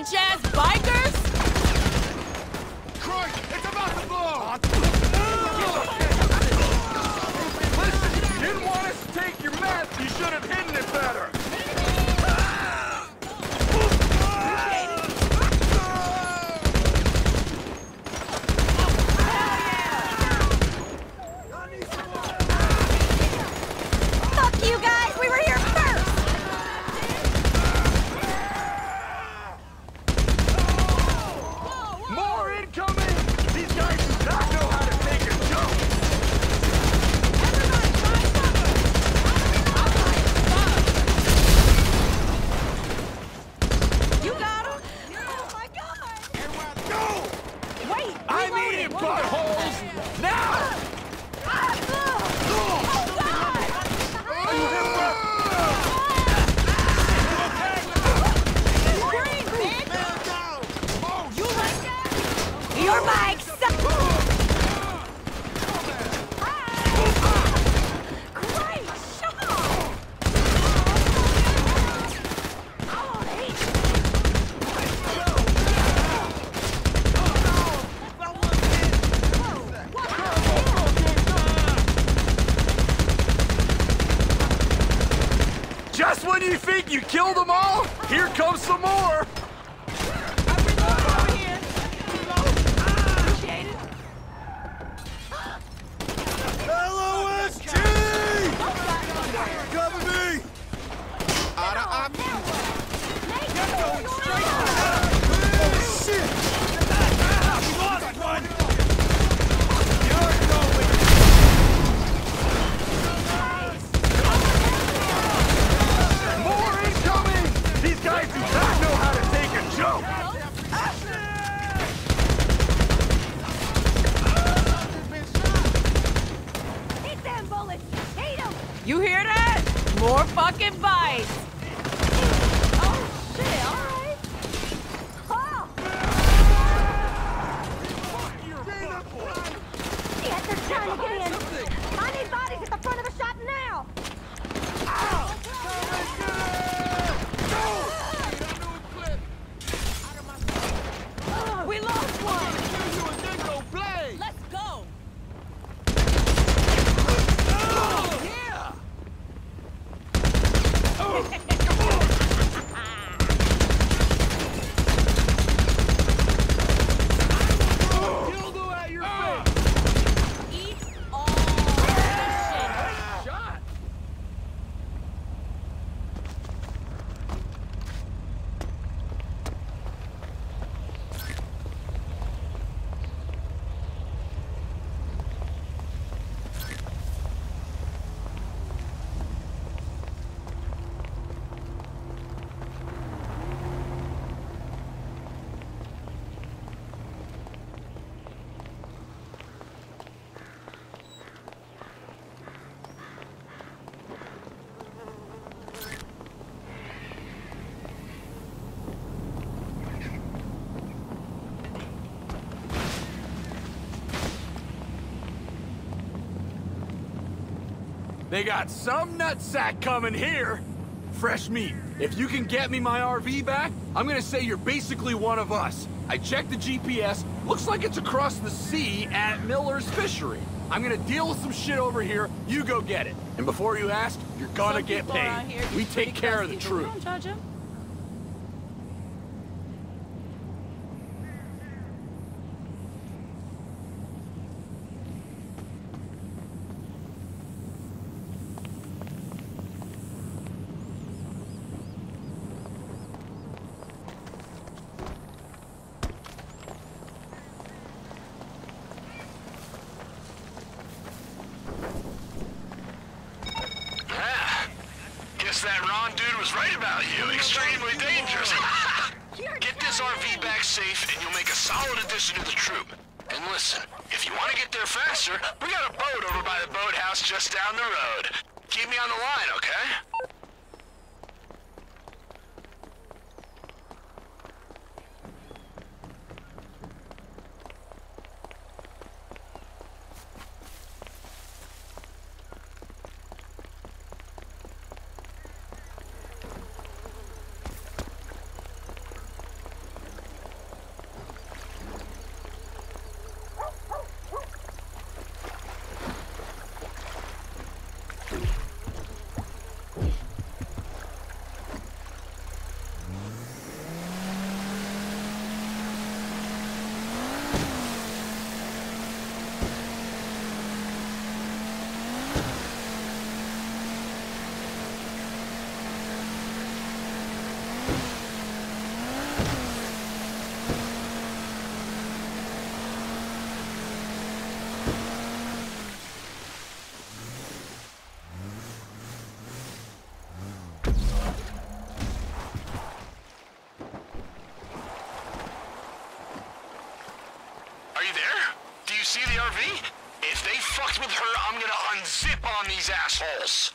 bitch-ass bikers? Christ, it's about to blow! Listen, if you didn't want us to take your meth, you should have hidden it better. Fuck you guys! We were here first! More incoming! These guys do not know how to take a joke! You got him? Oh my god! Go! Wait! I reload need it. buttholes! Now! Oh god! Scream, bitch! You like that? Your mic sucks! Great shot! Oh, Just when you think you killed them all, here comes some more! LOST! Cover me! Out of options! Oh, shit! We lost one! You're going! More incoming! These guys do not know how to take a joke! Hit them bullets! Hit them! You hear that? More fucking bites. Oh shit, alright! Oh! Shit, they're trying to get in! I need bodies at the front of the shop now! We lost one. Let's go. Eat all that shit. They got some nutsack coming here. Fresh meat. If you can get me my RV back, I'm gonna say you're basically one of us. I checked the GPS. Looks like it's across the sea at Miller's Fishery. I'm gonna deal with some shit over here. You go get it. And before you ask, you're gonna Some get people around here paid. get We pretty take care of the crusty, but we truth. don't judge 'em. Guess that Ron dude was right about you. Extremely dangerous. Get this RV back safe and you'll make a solid addition to the troop. And listen, if you want to get there faster, we got a boat over by the boathouse just down the road. Keep me on the line, okay? See the RV? If they fucked with her, I'm gonna unzip on these assholes.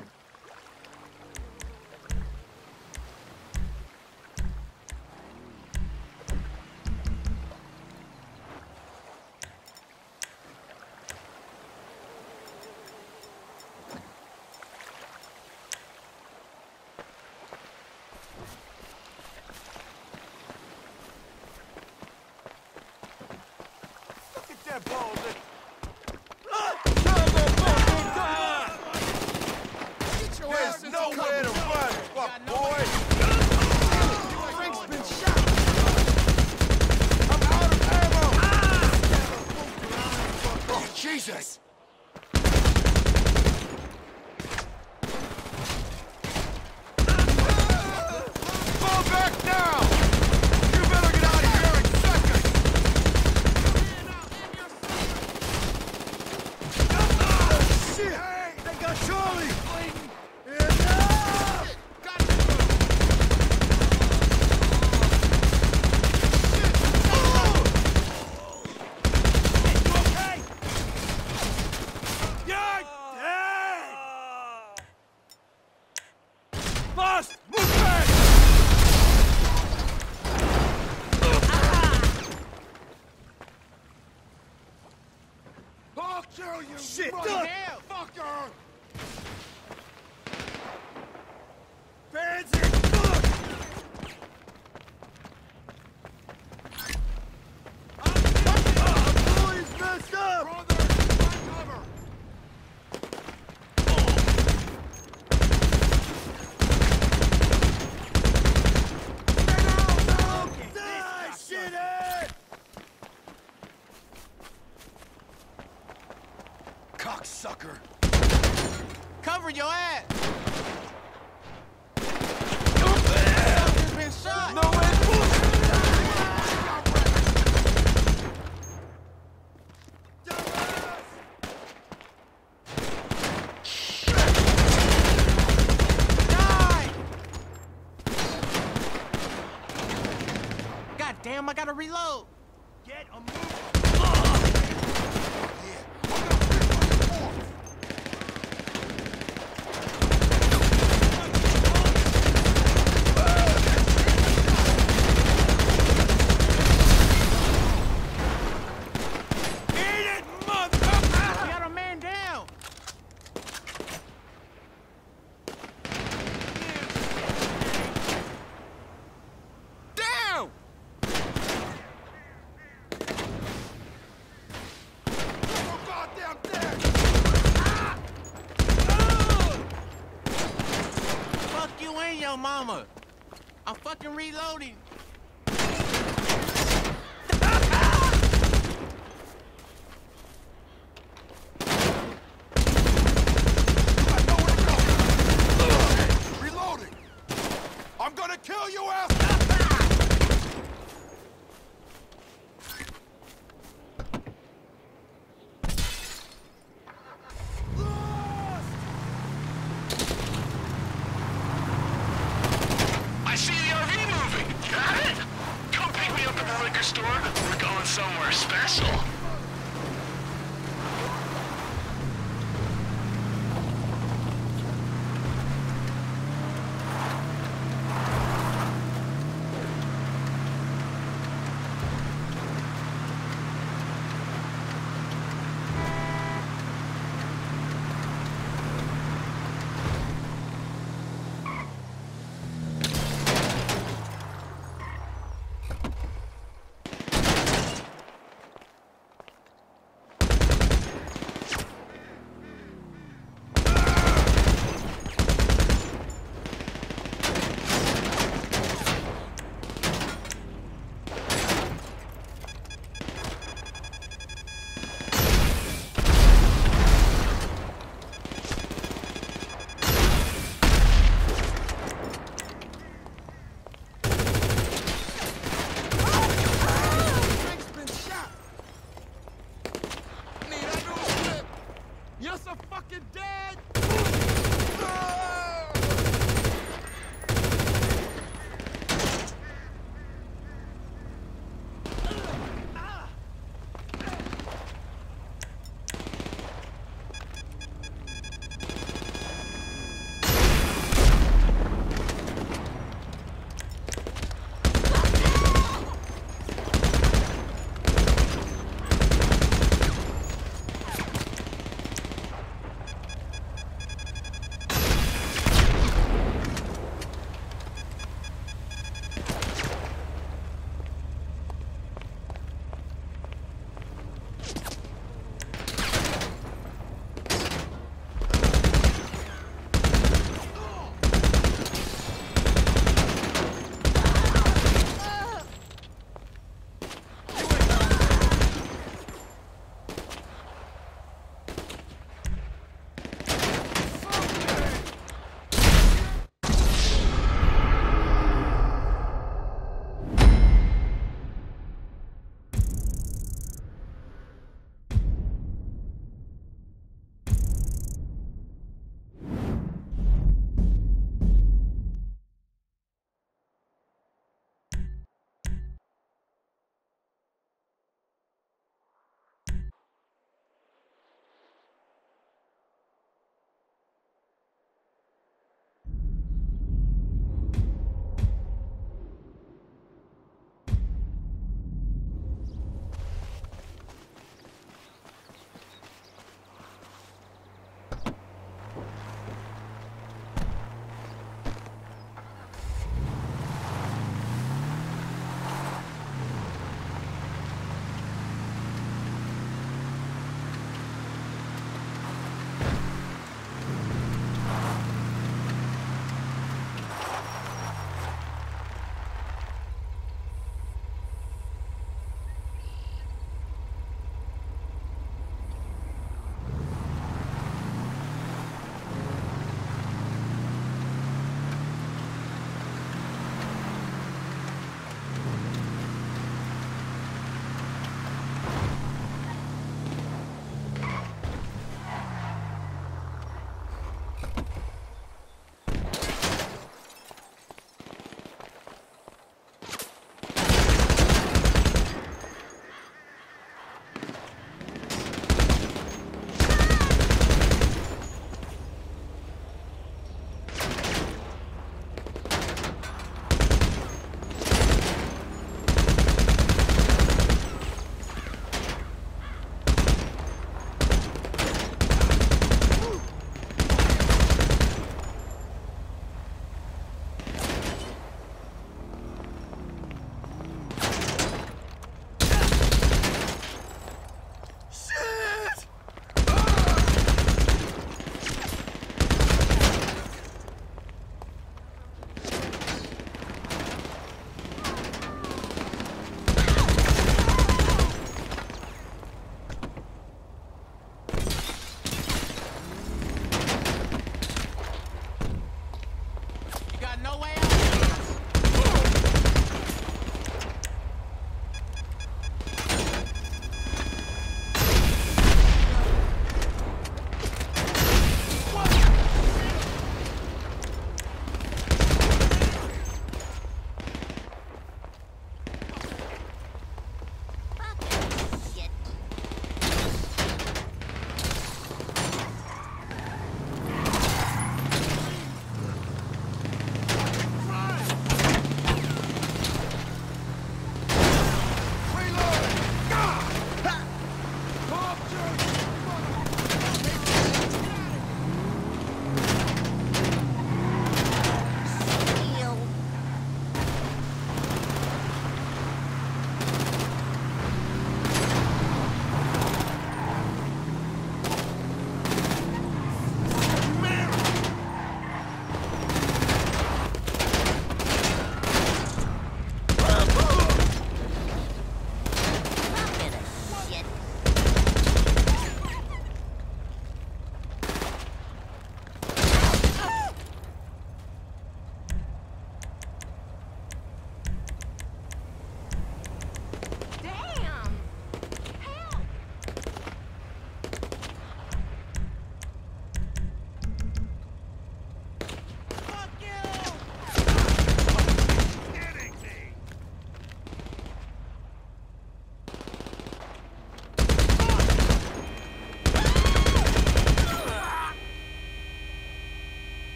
There's nowhere to run, fuck boy! Frank's been shot! I'm out of ammo! Oh, Jesus! Fall back now! You better get out of here in seconds! Oh, shit! They got Charlie! Bust! Move back! I'll kill you! Shit! Fucker! Pansy! Bully's messed up! Brother, cover! Cocksucker! Cover your ass! Sucker's been shot! No way! Die! God damn, I gotta reload! Get a move! Mama, I'm fucking reloading. Reloading! I'm gonna kill you, ass! Store? We're going somewhere special.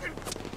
fucking...